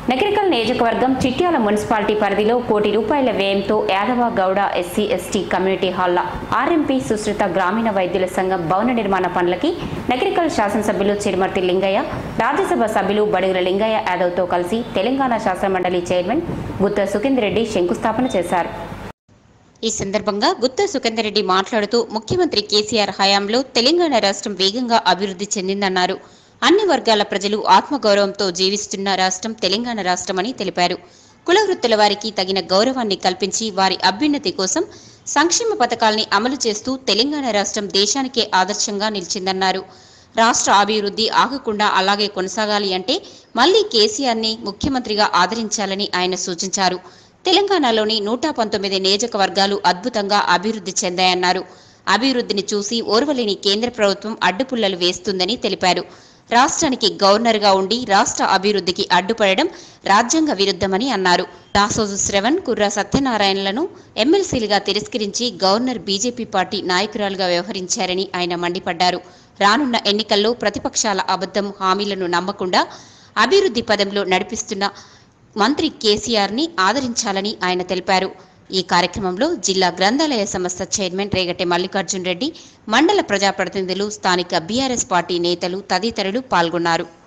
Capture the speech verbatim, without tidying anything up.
నగరికల్ నియోజకవర్గం చిట్యాల మున్సిపాలిటీ పరిధిలో కోటి రూపాయల వ్యయంతో Yadava Gowda SC ST community హాల్ల ఆర్ఎంపీ సుశ్రుత గ్రామీణ వైద్యుల సంఘం భవన నిర్మాణ పనులకి నగరికల్ శాసనసభ్యులు చిరుమర్తి లింగయ్య, రాజ్యసభ సభ్యులు బడుగుల లింగయ్య యాదవ్తో కలిసి తెలంగాణ శాసనమండలి చైర్మన్ గుత్తా సుఖేందర్ రెడ్డి శంకుస్థాపన చేశారు. ఈ సందర్భంగా గుత్తా సుఖేందర్ రెడ్డి మాట్లాడుతూ ముఖ్యమంత్రి కేసీఆర్ హయాంలో తెలంగాణ రాష్ట్రం వేగంగా అభివృద్ధి చెందిందన్నారు. అన్ని వర్గాల ప్రజలు ఆత్మగౌరవంతో జీవిస్తున్న రాష్ట్రం తెలంగాణ రాష్ట్రమని తెలిపారు. కుల వృత్తుల వారికి తగిన గౌరవాన్ని కల్పించి వారి అభ్యున్నతి కోసం సంక్షేమ పథకాల్ని అమలు చేస్తూ తెలంగాణ రాష్ట్రం దేశానికే ఆదర్శంగా నిలిచిందన్నారు. రాష్ట్ర అభివృద్ధి ఆగకుండా అలాగే కొనసాగాలి అంటే మళ్లీ కేసీఆర్ని ముఖ్యమంత్రిగా ఆదరించాలని ఆయన సూచించారు. తెలంగాణలోని నూట పంతొమ్మిది నియోజకవర్గాలు అద్భుతంగా అభివృద్ధి చెందాయన్నారు. అభివృద్ధిని చూసి ఓర్వలేని కేంద్ర ప్రభుత్వం అడ్డుపుల్లలు వేస్తుందని తెలిపారు. రాష్ట్రానికి గవర్నర్గా ఉండి రాష్ట్ర అభివృద్ధికి అడ్డుపడడం రాజ్యాంగ విరుద్ధమని అన్నారు. దాసోజు శ్రవణ్, కుర్రా సత్యనారాయణలను ఎమ్మెల్సీలుగా తిరస్కరించి గవర్నర్ బీజేపీ పార్టీ నాయకురాలుగా వ్యవహరించారని ఆయన మండిపడ్డారు. రానున్న ఎన్నికల్లో ప్రతిపక్షాల అబద్ధం హామీలను నమ్మకుండా అభివృద్ధి పదంలో నడిపిస్తున్న మంత్రి కేసీఆర్ని ఆదరించాలని ఆయన తెలిపారు. ఈ కార్యక్రమంలో జిల్లా గ్రంథాలయ సంస్థ చైర్మన్ రేగటె మల్లికార్జున్ రెడ్డి, మండల ప్రజాప్రతినిధులు, స్థానిక బీఆర్ఎస్ పార్టీ నేతలు తదితరులు పాల్గొన్నారు.